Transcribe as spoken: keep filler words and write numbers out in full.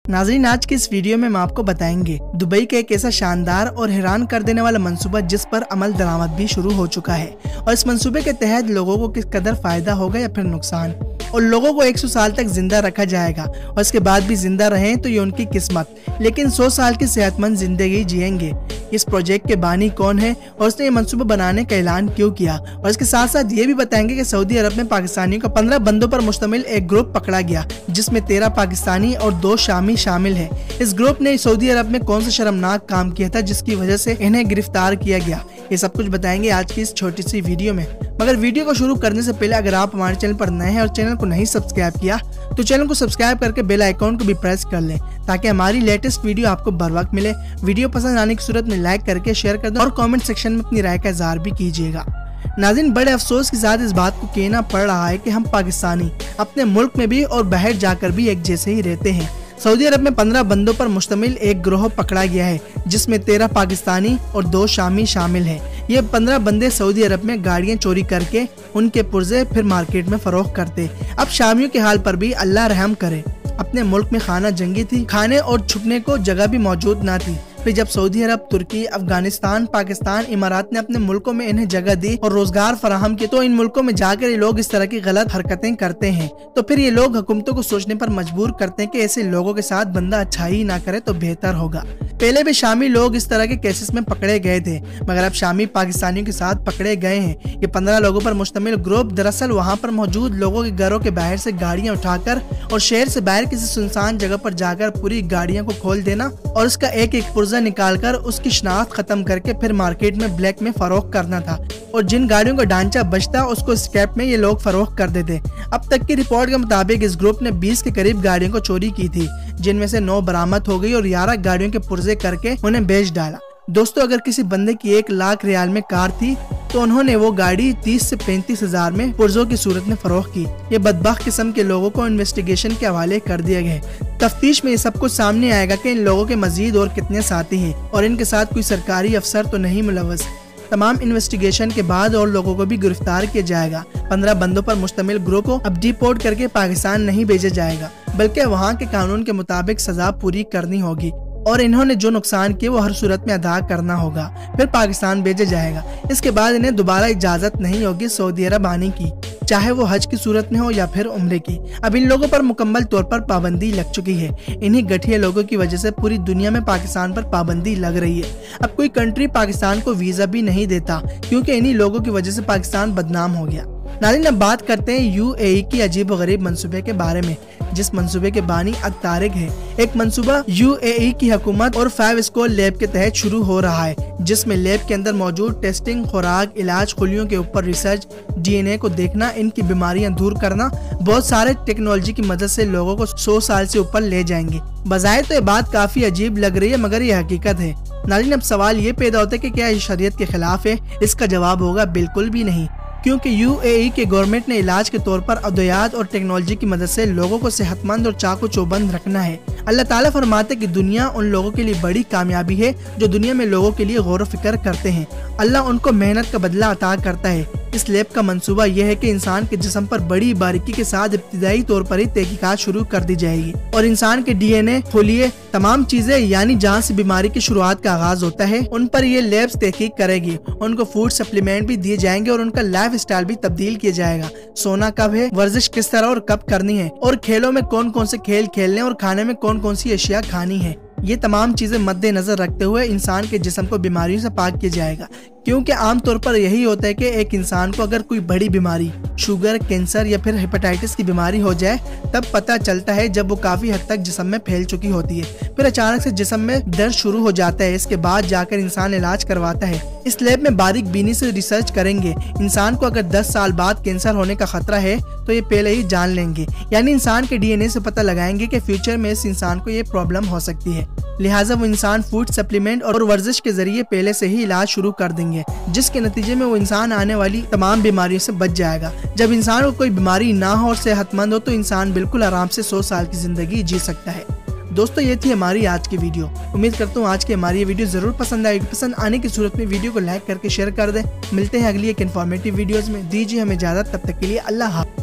नाज़रीन, आज की इस वीडियो में हम आपको बताएंगे दुबई का एक ऐसा शानदार और हैरान कर देने वाला मंसूबा जिस पर अमल दरामद भी शुरू हो चुका है और इस मंसूबे के तहत लोगों को किस कदर फायदा होगा या फिर नुकसान, और लोगों को एक सौ साल तक जिंदा रखा जाएगा और इसके बाद भी जिंदा रहें तो ये उनकी किस्मत, लेकिन सौ साल की सेहतमंद जिंदगी जिएंगे। इस प्रोजेक्ट के बानी कौन है और उसने ये मंसूबा बनाने का ऐलान क्यों किया, और इसके साथ साथ ये भी बताएंगे कि सऊदी अरब में पाकिस्तानियों का पंद्रह बंदों पर मुश्तमिल एक ग्रुप पकड़ा गया जिसमें तेरह पाकिस्तानी और दो शामी शामिल है। इस ग्रुप ने सऊदी अरब में कौन सा शर्मनाक काम किया था जिसकी वजह से इन्हें गिरफ्तार किया गया, ये सब कुछ बताएंगे आज की इस छोटी सी वीडियो में। मगर वीडियो को शुरू करने से पहले अगर आप हमारे चैनल पर नए हैं और चैनल को नहीं सब्सक्राइब किया तो चैनल को सब्सक्राइब करके बेल आइकॉन को भी प्रेस कर लें ताकि हमारी लेटेस्ट वीडियो आपको बर वक्त मिले। वीडियो पसंद आने की सूरत में लाइक करके शेयर कर दें और कमेंट सेक्शन में अपनी राय का इज़हार भी कीजिएगा। नाज़रीन, बड़े अफसोस के साथ इस बात को कहना पड़ रहा है कि हम पाकिस्तानी अपने मुल्क में भी और बाहर जाकर भी एक जैसे ही रहते हैं। सऊदी अरब में पंद्रह बंदों पर मुश्तमिल एक गिरोह पकड़ा गया है जिसमें तेरह पाकिस्तानी और दो शामी शामिल हैं। ये पंद्रह बंदे सऊदी अरब में गाड़ियां चोरी करके उनके पुर्जे फिर मार्केट में फरोख्त करते। अब शामियों के हाल पर भी अल्लाह रहम करे। अपने मुल्क में खाना जंगी थी, खाने और छुपने को जगह भी मौजूद ना थी। फिर जब सऊदी अरब, तुर्की, अफगानिस्तान, पाकिस्तान, इमारात ने अपने मुल्कों में इन्हें जगह दी और रोजगार फराहम किया तो इन मुल्कों में जाकर ये लोग इस तरह की गलत हरकतें करते हैं। तो फिर ये लोग हुकूमतों को सोचने पर मजबूर करते हैं कि ऐसे लोगों के साथ बंदा अच्छाई ना करे तो बेहतर होगा। पहले भी शामी लोग इस तरह के केसेस में पकड़े गए थे, मगर अब शामी पाकिस्तानियों के साथ पकड़े गए हैं। ये पंद्रह लोगों पर मुश्तमिल ग्रुप दरअसल वहाँ पर मौजूद लोगों के घरों के बाहर से गाड़ियाँ उठाकर और शहर से बाहर किसी सुनसान जगह पर जाकर पूरी गाड़ियों को खोल देना और उसका एक एक पुर्जा निकालकर उसकी शनाख्त खत्म करके फिर मार्केट में ब्लैक में फरोख्त करना था, और जिन गाड़ियों का ढांचा बचता उसको स्क्रैप में ये लोग फरोख्त कर देते। अब तक की रिपोर्ट के मुताबिक इस ग्रुप ने बीस के करीब गाड़ियों को चोरी की थी, जिनमें से नौ बरामद हो गई और ग्यारह गाड़ियों के पुर्जे करके उन्हें बेच डाला। दोस्तों, अगर किसी बंदे की एक लाख रियाल में कार थी तो उन्होंने वो गाड़ी तीस से पैंतीस हजार में पुर्जों की सूरत में फरोख्त की। ये बदबख्त किस्म के लोगों को इन्वेस्टिगेशन के हवाले कर दिया गया है। तफ्तीश में ये सब कुछ सामने आएगा कि इन लोगों के मजीद और कितने साथी हैं और इनके साथ कोई सरकारी अफसर तो नहीं मुलव्वस। तमाम इन्वेस्टिगेशन के बाद और लोगों को भी गिरफ्तार किया जाएगा। पंद्रह बंदों पर मुश्तमिल ग्रुप को अब डिपोर्ट करके पाकिस्तान नहीं भेजा जाएगा, बल्कि वहाँ के कानून के मुताबिक सजा पूरी करनी होगी और इन्होंने जो नुकसान किए वो हर सूरत में अदा करना होगा। फिर पाकिस्तान भेजा जाएगा। इसके बाद इन्हें दोबारा इजाजत नहीं होगी सऊदी अरब आने की, चाहे वो हज की सूरत में हो या फिर उम्रे की। अब इन लोगों पर मुकम्मल तौर पर पाबंदी लग चुकी है। इन्हीं घटिया लोगों की वजह से पूरी दुनिया में पाकिस्तान पर पाबंदी लग रही है। अब कोई कंट्री पाकिस्तान को वीजा भी नहीं देता क्योंकि इन्हीं लोगों की वजह से पाकिस्तान बदनाम हो गया। नाज़रीन, अब बात करते हैं यूएई की अजीब व गरीब मंसूबे के बारे में, जिस मंसूबे के बानी अतारिक है। एक मंसूबा यूएई की हुकूमत और फाइव स्कोर लैब के तहत शुरू हो रहा है, जिसमें लैब के अंदर मौजूद टेस्टिंग, खुराक, इलाज, खुलियों के ऊपर रिसर्च, डीएनए को देखना, इनकी बीमारियां दूर करना, बहुत सारे टेक्नोलॉजी की मदद से लोगों को सौ साल से ऊपर ले जाएंगे। बज़ाहिर तो ये बात काफी अजीब लग रही है, मगर ये हकीकत है। नाज़रीन, अब सवाल ये पैदा होता है कि क्या ये शरीयत के खिलाफ है? इसका जवाब होगा बिल्कुल भी नहीं, क्योंकि यूएई के गवर्नमेंट ने इलाज के तौर पर अद्वियात और टेक्नोलॉजी की मदद से लोगों को सेहतमंद और चाको चौबंद रखना है। अल्लाह ताला फरमाते कि दुनिया उन लोगों के लिए बड़ी कामयाबी है जो दुनिया में लोगों के लिए गौर फिक्र करते हैं। अल्लाह उनको मेहनत का बदला अता करता है। इस लैब का मंसूबा यह है कि इंसान के जिस्म पर बड़ी बारीकी के साथ इब्तिदाई तौर पर ही तहकीकात शुरू कर दी जाएगी और इंसान के डीएनए, खुलिये, तमाम चीजें यानी जहाँ से बीमारी की शुरुआत का आगाज होता है उन पर ये लैब्स तहकीक करेगी। उनको फूड सप्लीमेंट भी दिए जाएंगे और उनका लाइफ स्टाइल भी तब्दील किया जाएगा। सोना कब है, वर्जिश किस तरह और कब करनी है, और खेलों में कौन कौन से खेल खेलने और खाने में कौन कौन सी अशिया खानी है, ये तमाम चीजें मद्देनजर रखते हुए इंसान के जिस्म को बीमारियों से पाक किया जाएगा। क्योंकि आमतौर पर यही होता है कि एक इंसान को अगर कोई बड़ी बीमारी, शुगर, कैंसर या फिर हेपेटाइटिस की बीमारी हो जाए तब पता चलता है जब वो काफी हद तक जिस्म में फैल चुकी होती है। फिर अचानक से जिस्म में दर्द शुरू हो जाता है। इसके बाद जाकर इंसान इलाज करवाता है। इस लैब में बारीक बीनी से रिसर्च करेंगे। इंसान को अगर दस साल बाद कैंसर होने का खतरा है तो ये पहले ही जान लेंगे, यानी इंसान के डीएनए से पता लगाएंगे कि फ्यूचर में इस इंसान को ये प्रॉब्लम हो सकती है। लिहाजा वो इंसान फूड सप्लीमेंट और वर्जिश के जरिए पहले से ही इलाज शुरू कर देंगे, जिसके नतीजे में वो इंसान आने वाली तमाम बीमारियों से बच जाएगा। जब इंसान को कोई बीमारी ना हो और सेहतमंद हो तो इंसान बिल्कुल आराम से सौ साल की जिंदगी जी सकता है। दोस्तों, ये थी हमारी आज की वीडियो। उम्मीद करता हूँ आज की हमारी ये वीडियो जरूर पसंद आएगी। पसंद आने की सूरत में वीडियो को लाइक करके शेयर कर दें। मिलते हैं अगली एक इन्फॉर्मेटिव वीडियोस में। दीजिए हमें इजाजत, तब तक के लिए अल्लाह हाफ़िज़।